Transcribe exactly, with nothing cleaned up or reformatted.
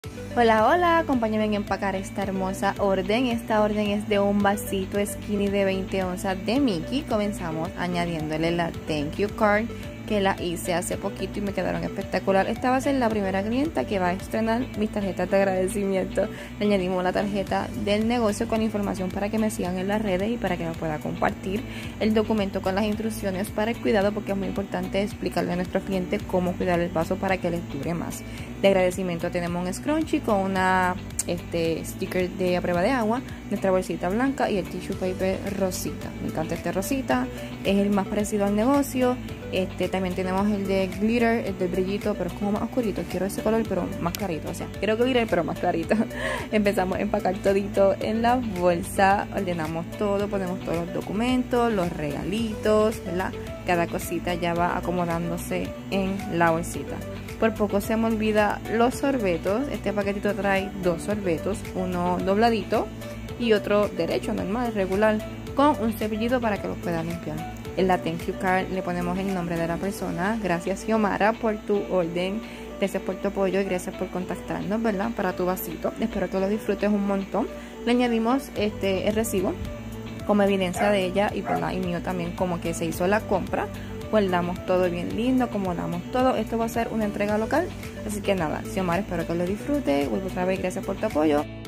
Hola, hola, acompáñame en empacar esta hermosa orden. Esta orden es de un vasito skinny de veinte onzas de Mickey. Comenzamos añadiéndole la thank you card que la hice hace poquito y me quedaron espectacular. Esta va a ser la primera clienta que va a estrenar mis tarjetas de agradecimiento. Le añadimos la tarjeta del negocio con información para que me sigan en las redes y para que me pueda compartir el documento con las instrucciones para el cuidado, porque es muy importante explicarle a nuestros clientes cómo cuidar el vaso para que les dure más. De agradecimiento tenemos un scrunchie con una este sticker de a prueba de agua, nuestra bolsita blanca y el tissue paper rosita. Me encanta este rosita, es el más parecido al negocio. Este también tenemos el de glitter, el de brillito, pero es como más oscurito. Quiero ese color pero más clarito, o sea, quiero glitter pero más clarito. Empezamos a empacar todito en la bolsa, ordenamos todo, ponemos todos los documentos, los regalitos, ¿verdad? Cada cosita ya va acomodándose en la bolsita. Por poco se me olvida los sorbetos. Este paquetito trae dos sorbetos, uno dobladito y otro derecho, normal, regular, con un cepillito para que los pueda limpiar. En la thank you card le ponemos el nombre de la persona. Gracias, Xiomara, por tu orden. Gracias por tu apoyo y gracias por contactarnos, ¿verdad? Para tu vasito. Espero que lo disfrutes un montón. Le añadimos este el recibo como evidencia de ella y, ¿verdad? Y mío también, como que se hizo la compra. Guardamos todo bien lindo, acomodamos todo. Esto va a ser una entrega local, así que nada, Xiomara, espero que lo disfrutes. Vuelvo otra vez, gracias por tu apoyo.